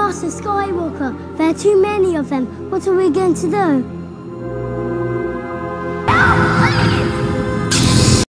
Master Skywalker, there are too many of them. What are we going to do?